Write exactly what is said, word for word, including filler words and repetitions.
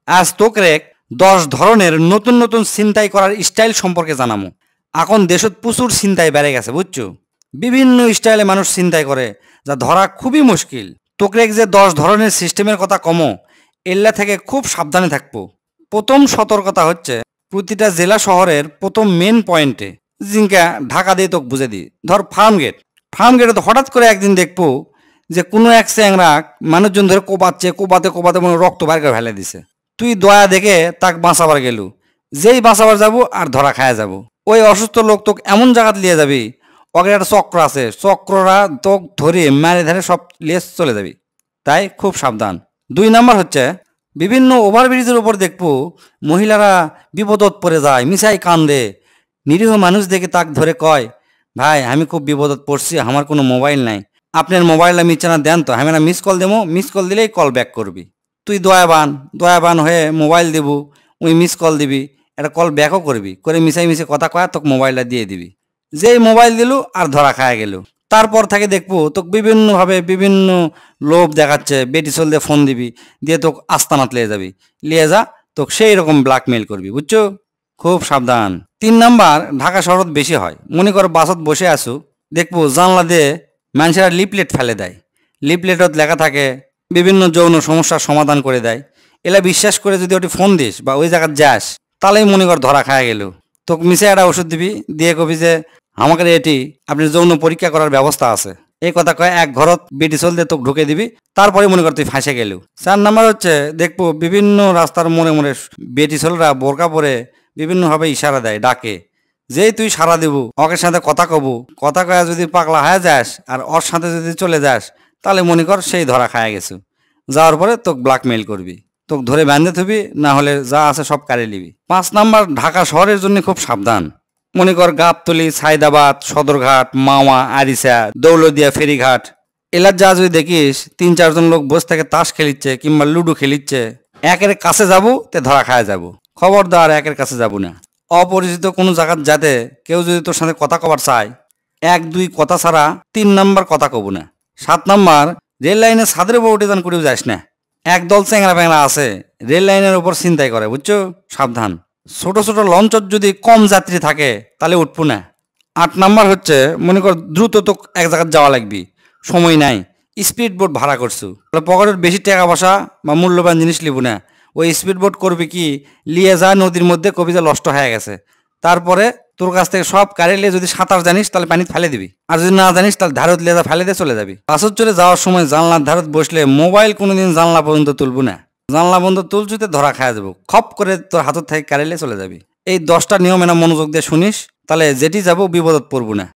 আজ তোকে দশ ধরনের নতুন নতুন ছিনতাই করার স্টাইল সম্পর্কে জানামু। এখন দেশত প্রচুর ছিনতাই বেড়ে গেছে বুঝছো। বিভিন্ন স্টাইলে মানুষ ছিনতাই করে, যা ধরা খুবই মুশকিল। তোকে যে দশ ধরনের সিস্টেমের কথা কমো, এল্লা থেকে খুব সাবধানে থাকবো। প্রথম সতর্কতা হচ্ছে প্রতিটা জেলা শহরের প্রথম মেন পয়েন্টে, জিঙ্কা ঢাকা দিয়ে তোকে বুঝে দিই। ধর ফার্ম গেট, ফার্ম গেটে তো হঠাৎ করে একদিন দেখবো যে কোনো এক চ্যাংরা মানুষজন ধরে কোপাচ্ছে, কোপাতে কোপাতে মনে রক্ত বাইর করে ফেলে দিছে। তুই দয়া দেখে তাক বাঁচাবার গেলু, যেই বাঁচাবার যাবো আর ধরা খায়া যাবো। ওই অসুস্থ লোক তোকে এমন জায়গাতে লিয়ে যাবি, ওকে একটা চক্র আছে, চক্ররা তোক ধরে মারে ধরে সব লিয়ে চলে যাবি। তাই খুব সাবধান। দুই নাম্বার হচ্ছে বিভিন্ন ওভারব্রিজের উপর দেখবো মহিলারা বিপদত পড়ে যায়, মিশাই কান্দে। নিরীহ মানুষ দেখে তাক ধরে কয়, ভাই আমি খুব বিপদত পড়ছি, আমার কোনো মোবাইল নাই, আপনার মোবাইলটা মিচানা দেন তো, আমি না মিস কল দেবো, মিস কল দিলেই কল ব্যাক করবি। তুই দয়াবান দয়াবান হয়ে মোবাইল দিব, ওই মিস কল দিবি, একটা কল ব্যাকও করবি, করে মিশাই মিশে কথা কয়া তোকে মোবাইলটা দিয়ে দিবি। যেই মোবাইল দিলু আর ধরা খায়া গেল। তারপর থেকে দেখবো তোকে বিভিন্নভাবে বিভিন্ন লোভ দেখাচ্ছে, বেটি চল দিয়ে ফোন দিবি, দিয়ে তোকে আস্তানাত লিয়ে যাবি, লিয়ে যা তোকে সেই রকম ব্ল্যাকমেল করবি বুঝছো। খুব সাবধান। তিন নাম্বার ঢাকা শহরত বেশি হয়। মনে করো বাসত বসে আসু, দেখবো জানলা দিয়ে মানুষেরা লিপলেট ফেলে দেয়। লিপলেটত লেখা থাকে বিভিন্ন যৌন সমস্যার সমাধান করে দেয়। এলা বিশ্বাস করে যদি ওটি ফোন দিস বা ওই জায়গায় যাস, তাহলেই মনে কর ধরা খায় গেল। তোকে মিশে একটা ওষুধ দিবি, দিয়ে কবি যে আমাকে এটি আপনি যৌন পরীক্ষা করার ব্যবস্থা আছে, এই কথা কয়ে এক ঘরত বেটি চল দিয়ে তোকে ঢুকে দিবি, তারপরে মনে কর তুই ফাঁসে গেলু। চার নাম্বার হচ্ছে দেখবো বিভিন্ন রাস্তার মোড়ে মোড়ে বেটি চলরা বোরকা পরে বিভিন্নভাবে ইশারা দেয়, ডাকে। যেই তুই সারা দিব, ওকের সাথে কথা কবু, কথা কয়া যদি পাগলা হয়ে যাস আর ওর সাথে যদি চলে যাস, তাহলে মনে কর সেই ধরা খায়া গেছু। যাওয়ার পরে তোকে ব্ল্যাকমেইল করবি, তোকে ধরে বাঁধে থবি, না হলে যা আছে সব কাড়ে নিবি। পাঁচ নাম্বার ঢাকা শহরের জন্য খুব সাবধান। মনে কর গাবতলি, সাইদাবাদ, সদরঘাট, মাওয়া, আরিসা, দৌলদিয়া, ফেরিঘাট, এলার যা যদি দেখিস তিন চারজন লোক বসে থেকে তাস খেলিচ্ছে কিংবা লুডো খেলিচ্ছে, একের কাছে যাবো তে ধরা খায়া যাবো। খবরদার একের কাছে যাবো না। অপরিচিত কোনো জায়গার যাতে কেউ যদি তোর সাথে কথা কবার চায়, এক দুই কথা ছাড়া তিন নাম্বার কথা কব না। সাত নাম্বার রেল লাইনে ছাদের উপর উঠে যান করেও যাস না। একদল চ্যাংরা প্যাংরা আছে রেল লাইনের উপর চিন্তাই করে বুঝছো, সাবধান। ছোট ছোট লঞ্চত যদি কম যাত্রী থাকে তাহলে উঠবো না। আট নাম্বার হচ্ছে মনে কর দ্রুত তো এক জায়গায় যাওয়া লাগবি, সময় নাই, স্পিড বোট ভাড়া করছু, পকেটের বেশি টাকা পয়সা বা মূল্যবান জিনিস লিবো না। ওই স্পিড বোট করবি কি, লিয়ে যা নদীর মধ্যে কবিতা নষ্ট হয়ে গেছে, তারপরে তোর কাছ থেকে সব কারে লিয়ে যদি সাঁতার জানিস তাহলে পানিতে ফেলে দিবি, আর যদি না জানিস তাহলে ধারত লিয়ে যা ফেলে দিয়ে চলে যাবি। বাসত চড়ে যাওয়ার সময় জানলার ধারত বসলে মোবাইল কোনোদিন জানলা পর্যন্ত তুলবো না। জানলা বন্ধ তুলছুতে ধরা খাওয়া যাবো, খপ করে তোর হাতের থেকে কারে লিয়ে চলে যাবি। এই দশটা নিয়ম এনা মনোযোগ দিয়ে শুনিস, তাহলে যেটি যাবো বিপদত পড়বো না।